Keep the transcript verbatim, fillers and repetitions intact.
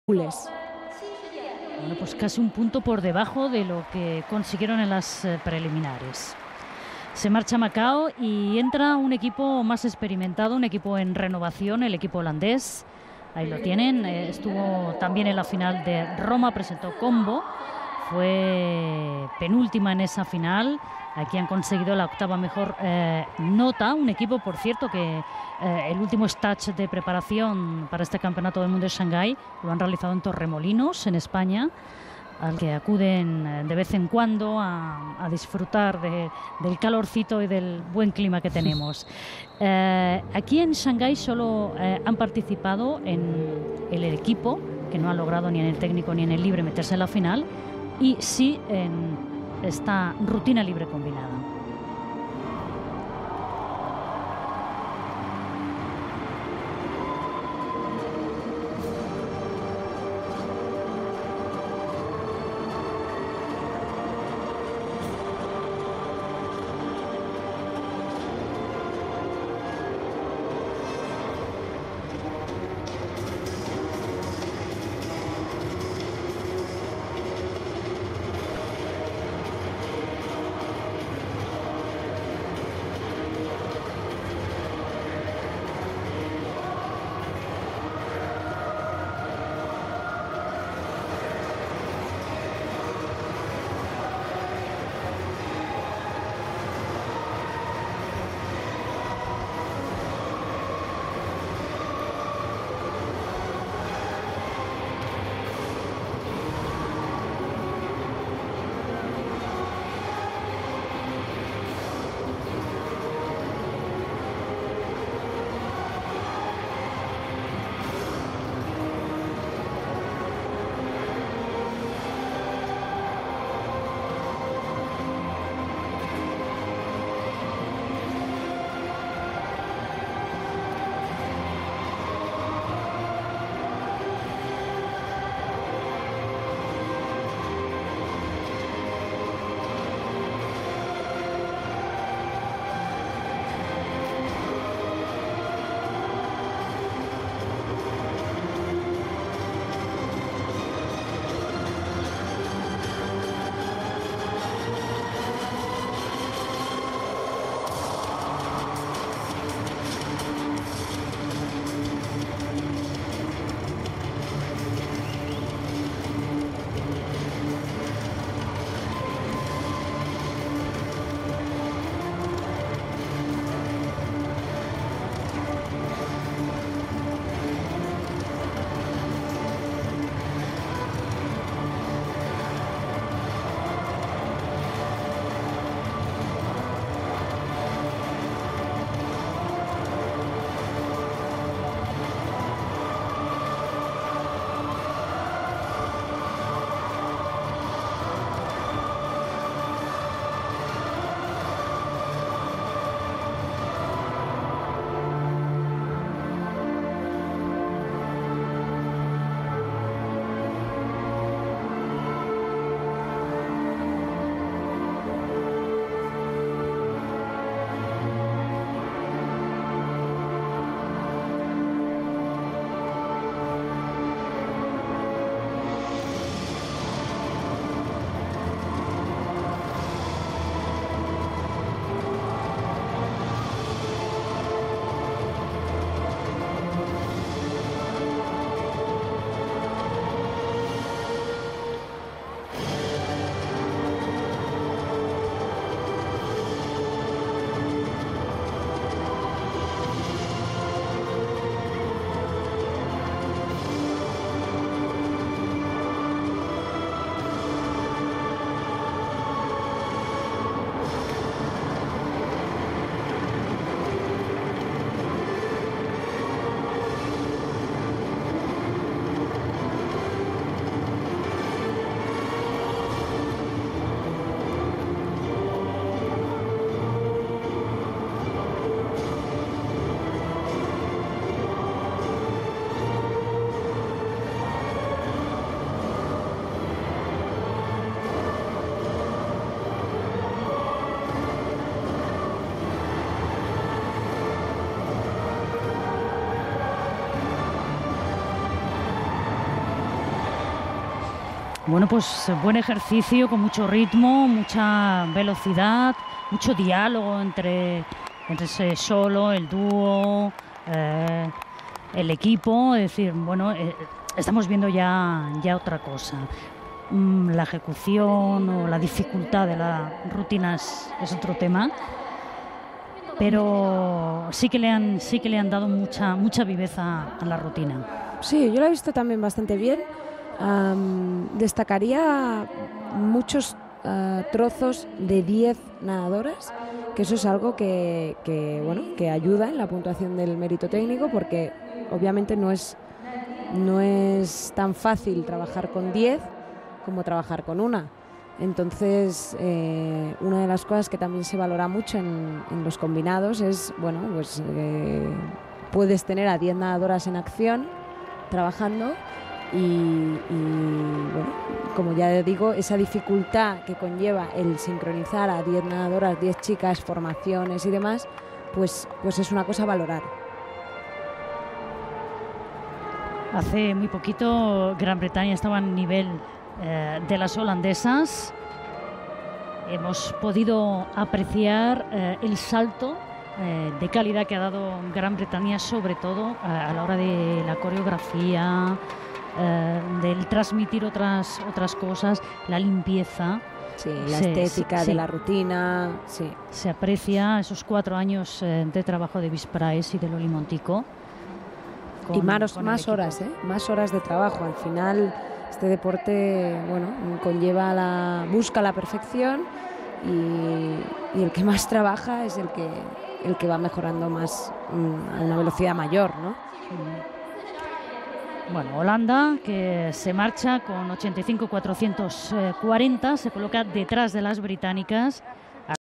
Gules. Bueno, pues casi un punto por debajo de lo que consiguieron en las eh, preliminares. Se marcha Macao y entra un equipo más experimentado, un equipo en renovación, el equipo holandés. Ahí lo tienen, eh, estuvo también en la final de Roma, presentó combo, fue penúltima en esa final. Aquí han conseguido la octava mejor eh, nota, un equipo, por cierto, que eh, el último stage de preparación para este Campeonato del Mundo de Shanghái lo han realizado en Torremolinos, en España, al que acuden eh, de vez en cuando a, a disfrutar de, del calorcito y del buen clima que tenemos. Eh, aquí en Shanghái solo eh, han participado en el equipo, que no ha logrado ni en el técnico ni en el libre meterse en la final, y sí en esta rutina libre combinada. Bueno, pues buen ejercicio, con mucho ritmo, mucha velocidad, mucho diálogo entre, entre ese solo, el dúo, eh, el equipo. Es decir, bueno, eh, estamos viendo ya, ya otra cosa. Mm, la ejecución o la dificultad de la rutina es, es otro tema, pero sí que le han, sí que le han dado mucha, mucha viveza a la rutina. Sí, yo la he visto también bastante bien. Um, destacaría muchos uh, trozos de diez nadadoras, que eso es algo que, que, bueno, que ayuda en la puntuación del mérito técnico, porque obviamente no es, no es tan fácil trabajar con diez como trabajar con una. Entonces, eh, una de las cosas que también se valora mucho en, en los combinados es, bueno, pues eh, puedes tener a diez nadadoras en acción trabajando y, y bueno, como ya digo, esa dificultad que conlleva el sincronizar a diez nadadoras, diez chicas, formaciones y demás, pues, pues es una cosa a valorar. Hace muy poquito Gran Bretaña estaba a nivel eh, de las holandesas. Hemos podido apreciar eh, el salto eh, de calidad que ha dado Gran Bretaña, sobre todo eh, a la hora de la coreografía, eh, del transmitir otras, otras cosas, la limpieza. Sí, la se, estética se, de sí. la rutina. Sí. Se aprecia esos cuatro años eh, de trabajo de Visprais y de Loli Montico. Con, y más, más horas, ¿eh? Más horas de trabajo. Al final, este deporte, bueno, conlleva la, busca la perfección y, y el que más trabaja es el que, el que va mejorando más a una velocidad mayor, ¿no? Bueno, Holanda, que se marcha con ochenta y cinco cuatrocientos cuarenta, se coloca detrás de las británicas